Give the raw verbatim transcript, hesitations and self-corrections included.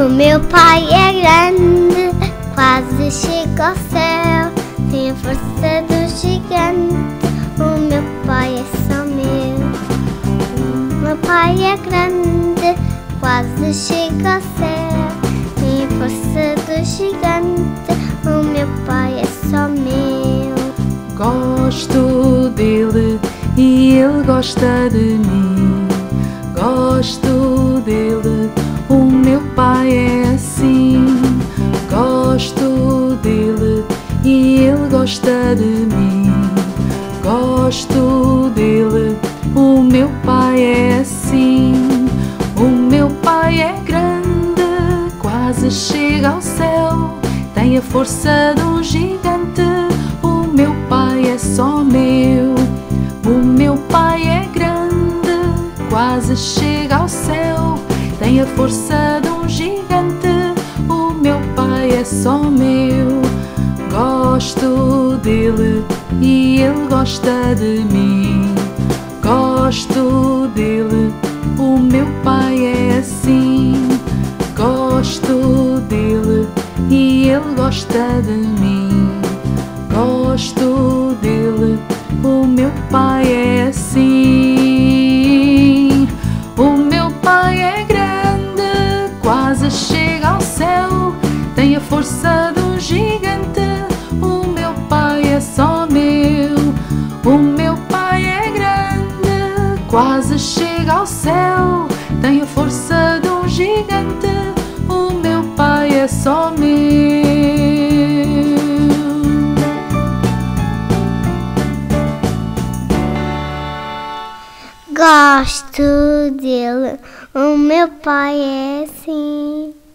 O meu pai é grande, quase chega ao céu, tem a força do gigante. O meu pai é só meu. O meu pai é grande, quase chega ao céu, tem a força do gigante. O meu pai é só meu. Gosto dele e ele gosta de mim. Gosto dele, o meu pai é assim. Gosto dele e ele gosta de mim. Gosto dele, o meu pai é assim. O meu pai é grande, quase chega ao céu, tem a força de um gigante. O meu pai é só meu. O meu pai é grande, quase chega ao céu, tem a força de um gigante. O meu pai é só meu. Gosto dele e ele gosta de mim. Gosto dele, o meu pai é assim. Gosto dele e ele gosta de mim. Gosto dele, o meu pai é assim. O meu pai é grande, quase chega ao céu, tem a força de um gigante. O meu pai é só meu. O meu pai é grande, quase chega ao céu, tem a força de um gigante. O meu pai é só meu. Gosto dele, o meu pai é assim.